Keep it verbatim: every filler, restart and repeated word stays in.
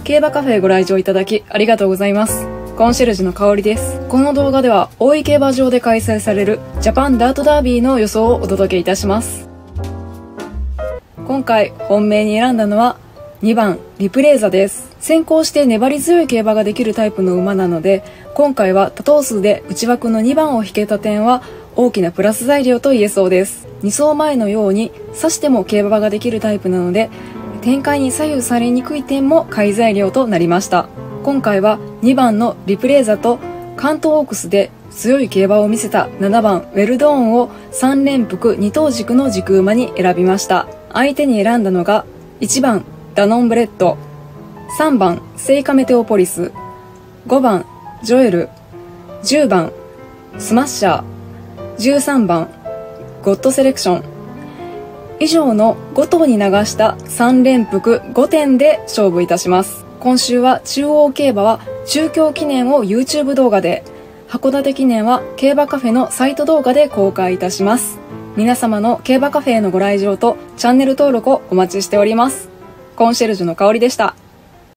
競馬カフェへご来場いただきありがとうございます。コンシェルジュの香りです。この動画では大井競馬場で開催されるジャパンダートダービーの予想をお届けいたします。今回本命に選んだのはにばんリプレーザです。先行して粘り強い競馬ができるタイプの馬なので、今回は多頭数で内枠のにばんを引けた点は大きなプラス材料と言えそうです。に走前のように差しても競馬ができるタイプなので、展開に左右されにくい点も買い材料となりました。今回はにばんのリプレーザと関東オークスで強い競馬を見せたななばんウェルドーンをさん連複に頭軸の軸馬に選びました。相手に選んだのがいちばんダノンブレッド、さんばんセイカメテオポリス、ごばんジョエル、じゅうばんスマッシャー、じゅうさんばんゴッドセレクション。以上のご頭に流したさん連複ごてんで勝負いたします。今週は中央競馬は中京記念を YouTube 動画で、函館記念は競馬カフェのサイト動画で公開いたします。皆様の競馬カフェへのご来場とチャンネル登録をお待ちしております。コンシェルジュの香りでした。